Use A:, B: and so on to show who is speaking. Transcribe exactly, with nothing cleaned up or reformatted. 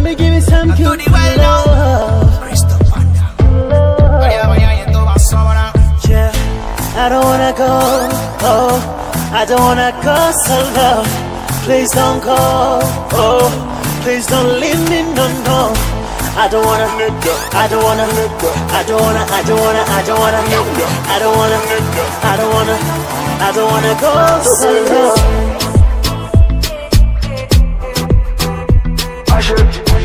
A: me give you some pure love. Yeah, I don't wanna go, oh, I don't wanna go solo. Please don't go, oh, please don't leave me, no, no. I don't wanna, I don't wanna, I don't wanna, I don't wanna, I don't wanna, I don't wanna, I don't wanna, I don't wanna go solo. I should